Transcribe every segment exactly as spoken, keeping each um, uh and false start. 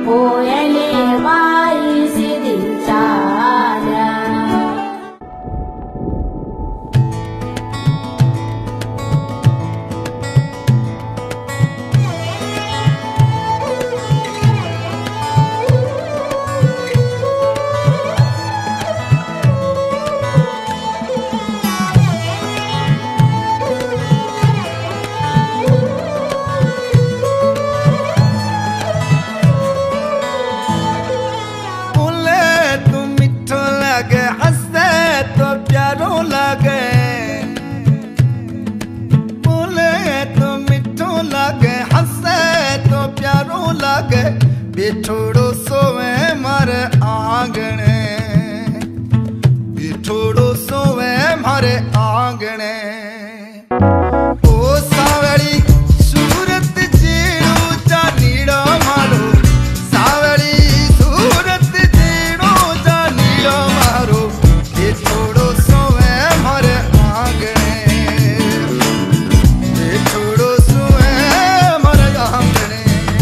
कोयले वाई सिदिंचाल्या बिछोड़ो सोवे मारे आंगणे बिछोड़ो सोवे मारे आंगणे ओ सावली सूरत जेड़ो जा नीड़ो मारो सावली सूरत जेड़ो जा नीड़ो मारो बिछोड़ो सोवे मारे आंगणे बिछोड़ो सोवे मारे आंगणे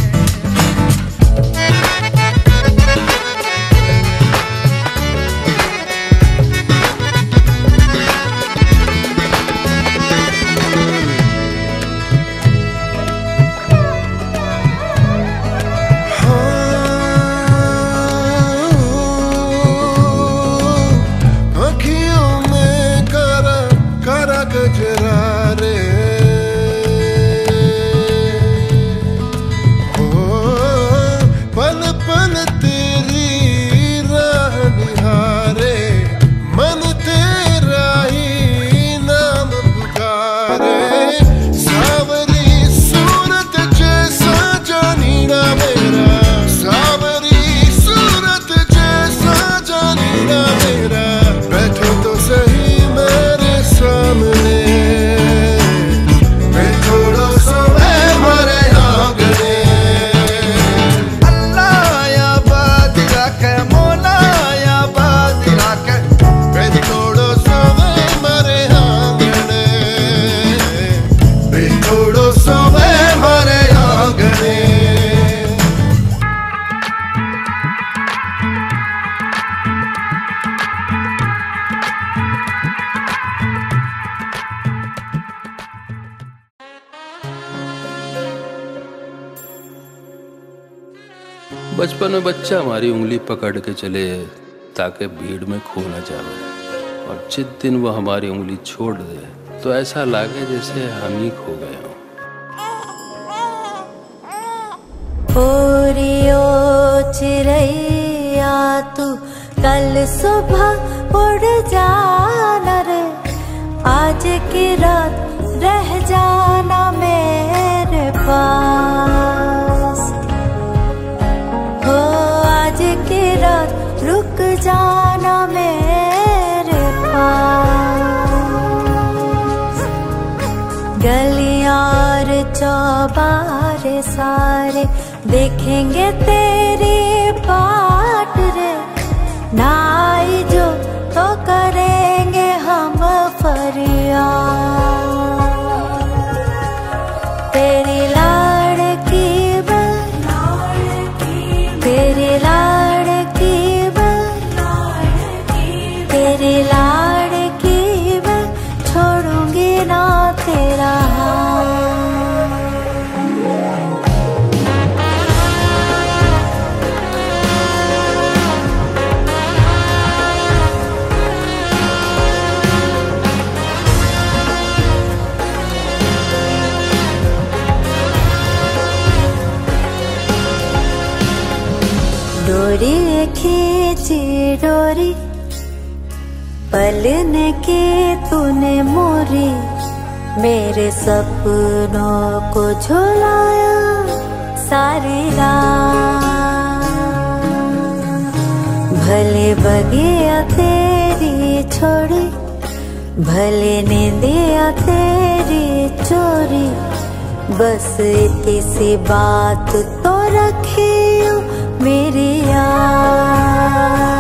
बचपन में बच्चा हमारी उंगली पकड़ के चले ताकि भीड़ में खो न जावे, और जिस दिन वो हमारी उंगली छोड़ दे तो ऐसा लागे जैसे हम ही खो गए हों। ओरियो चिड़ैया तू कल सुबह उड़ जाना रे, आज की रात रह जाना मेरे पास। हो आज की रात रुक जाना मेरे पास। गलियां और चौबारे सारे देखेंगे तेरी बाट रे, ना आई जो तो करेंगे हम फरियाद। तेरी लाड़की बन तेरी लाड़की बन तेरी लाड़की बन छोड़ूंगी ना तेरा हाथ। डोरी खींची डोरी पलने की तूने मोरी, मेरे सपनों को झुलाया सारी रात। भले बगिया तेरी छोड़ी, भले नींदिया तेरी चोरी, बस इतनी सी बात तो रखी मेरी याद।